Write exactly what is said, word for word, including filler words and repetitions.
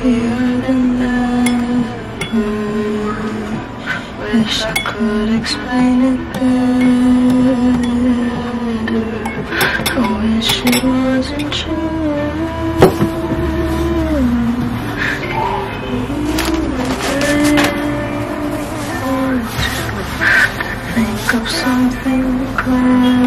happier than that. Wish I could explain it better. I wish it wasn't true. Think of something clever.